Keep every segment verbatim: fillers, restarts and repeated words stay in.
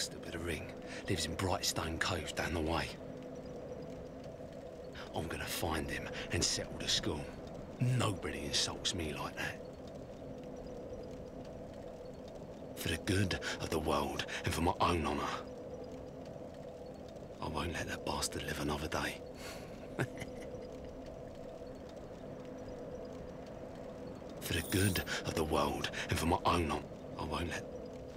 bastard with a ring lives in Brightstone Cove down the way. I'm gonna find him and settle the score. Nobody insults me like that. For the good of the world and for my own honour, I won't let that bastard live another day. For the good of the world and for my own honour, I won't let...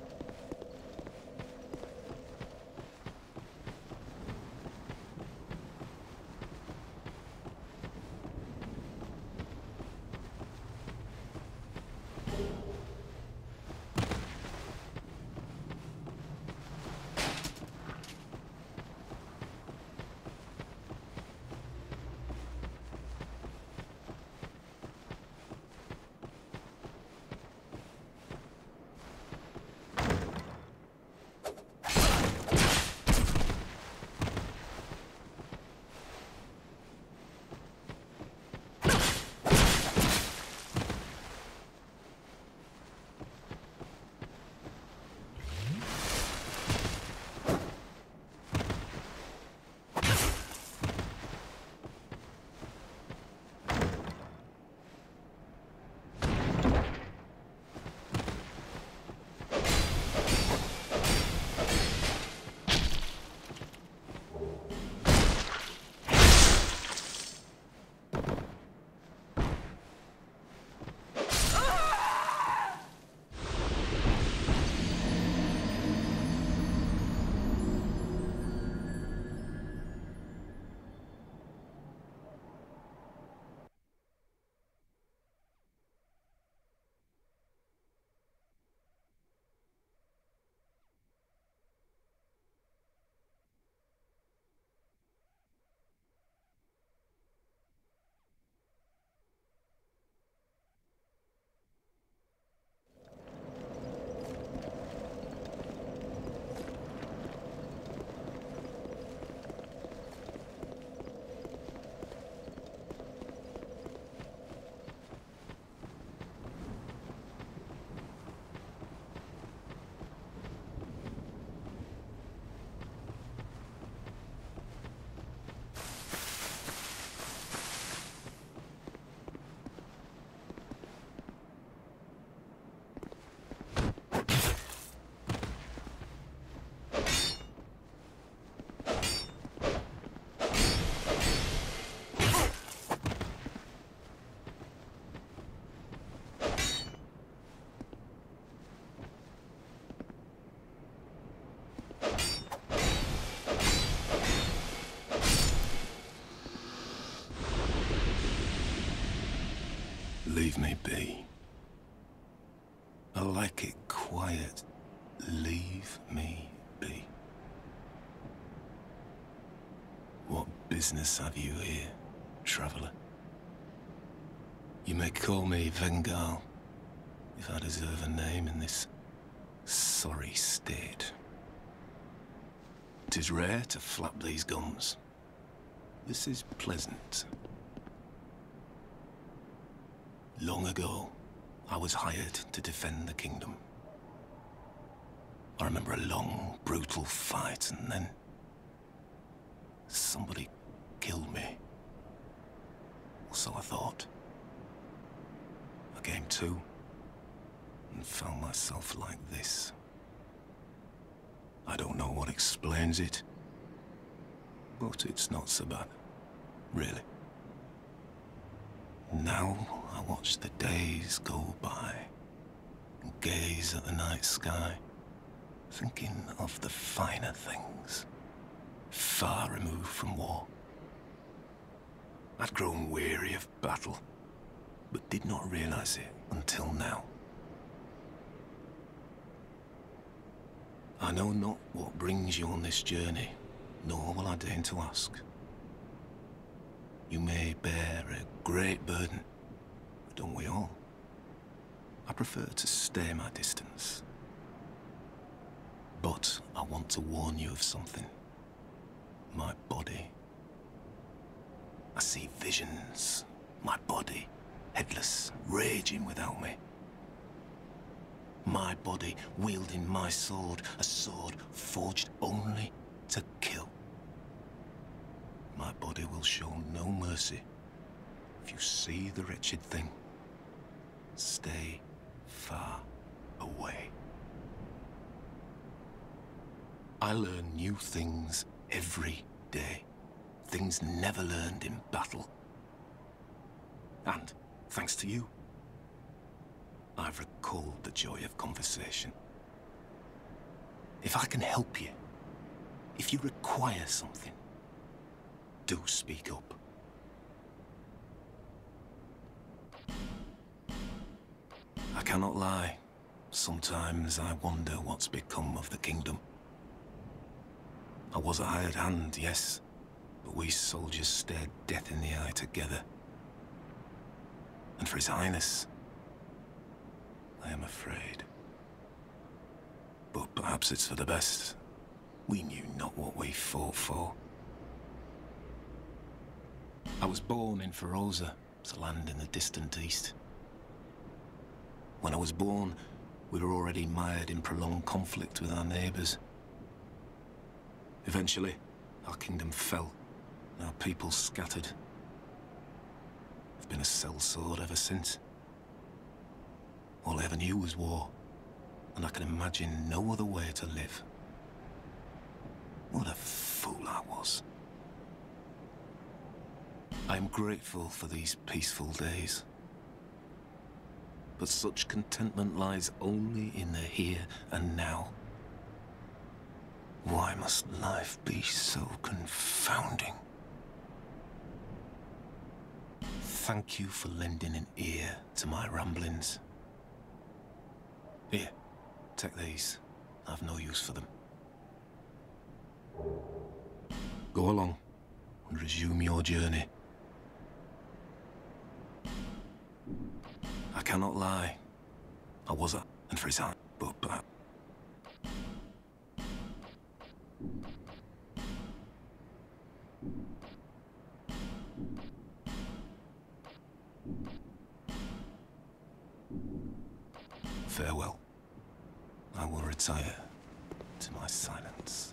Leave me be. I like it quiet. Leave me be. What business have you here, traveller? You may call me Vengal, if I deserve a name in this sorry state. 'Tis rare to flap these gums. This is pleasant. Long ago, I was hired to defend the kingdom. I remember a long, brutal fight, and then somebody killed me. So I thought. I came to and found myself like this. I don't know what explains it, but it's not so bad, really. Now I watch the days go by and gaze at the night sky, thinking of the finer things, far removed from war. I'd grown weary of battle, but did not realize it until now. I know not what brings you on this journey, nor will I deign to ask. You may bear a great burden, don't we all? I prefer to stay my distance. But I want to warn you of something. My body. I see visions. My body, headless, raging without me. my body, wielding my sword, a sword forged only to kill. My body will show no mercy. If you see the wretched thing, stay far away. I learn new things every day. Things never learned in battle. And, thanks to you, I've recalled the joy of conversation. If I can help you, if you require something, do speak up. I cannot lie. Sometimes I wonder what's become of the kingdom. I was a hired hand, yes, but we soldiers stared death in the eye together. And for His Highness, I am afraid. But perhaps it's for the best. We knew not what we fought for. I was born in Feroza, a land in the distant east. When I was born, we were already mired in prolonged conflict with our neighbors. Eventually, our kingdom fell, and our people scattered. I've been a sellsword ever since. All I ever knew was war, and I can imagine no other way to live. What a fool I was. I am grateful for these peaceful days. But such contentment lies only in the here and now. Why must life be so confounding? Thank you for lending an ear to my ramblings. Here, take these. I've no use for them. Go along and resume your journey. I cannot lie. I was a... and for His heart, but perhaps... Farewell. I will retire to my silence.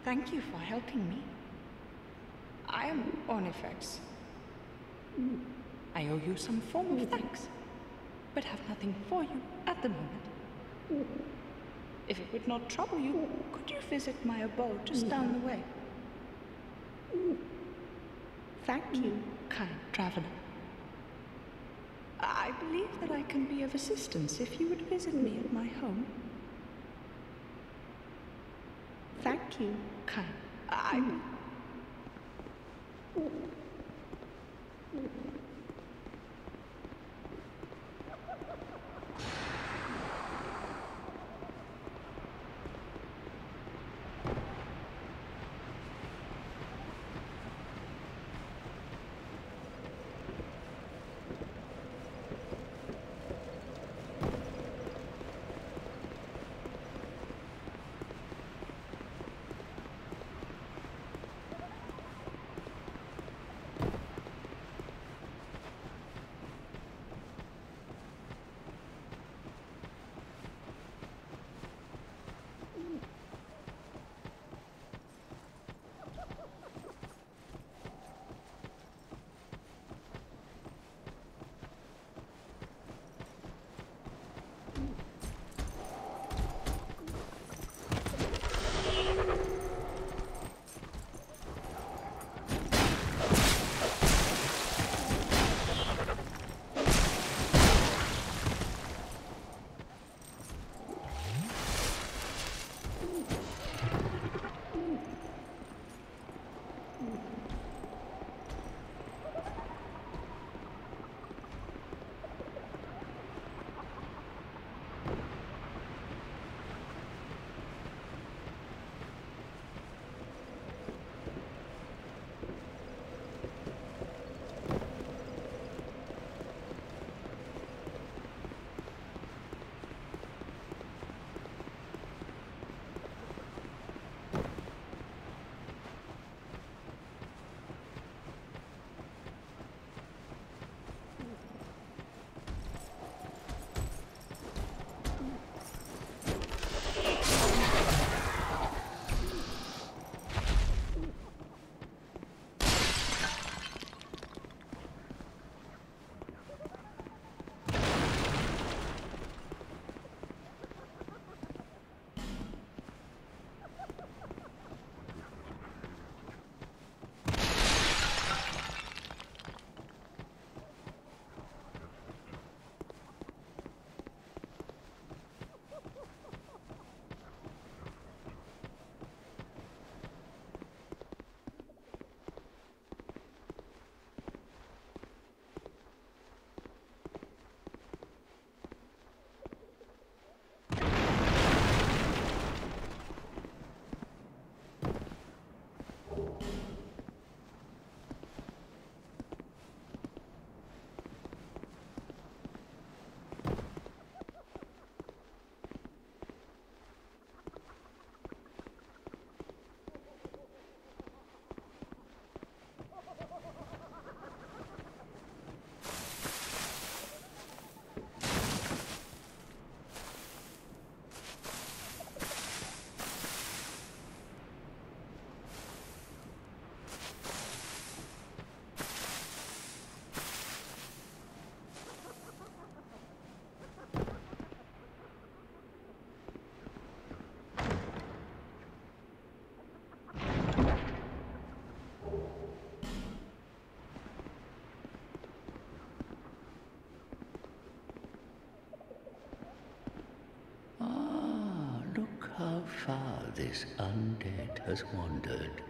Thank you for helping me. I am on effects. I owe you some form of thanks, but have nothing for you at the moment. If it would not trouble you, could you visit my abode just down the way? Thank you, kind traveler. I believe that I can be of assistance if you would visit me at my home. Thank you, kind. I... How far this undead has wandered.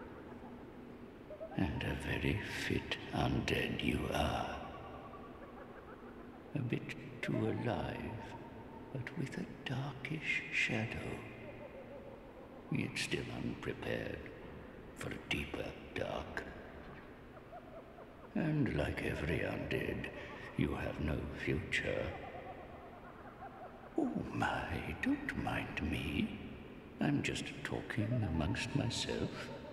And a very fit undead you are. A bit too alive, but with a darkish shadow. Yet still unprepared for a deeper dark. And like every undead, you have no future. Oh my, don't mind me. I'm just talking amongst myself.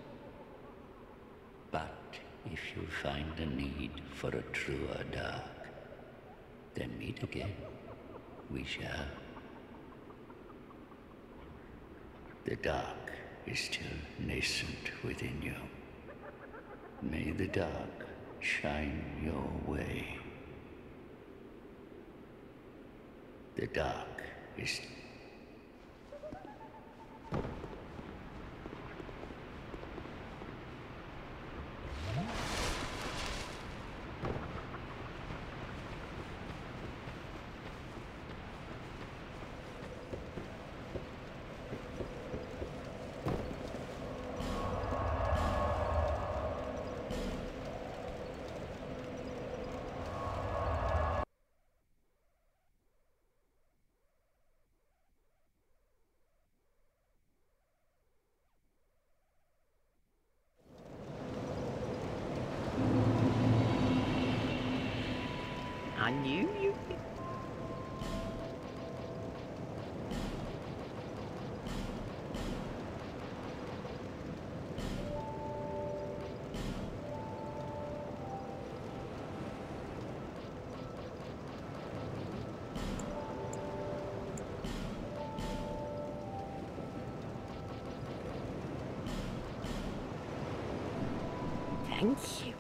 But if you find a need for a truer dark, then meet again. We shall. The dark is still nascent within you. May the dark shine your way. The dark is... I knew you. Thank you.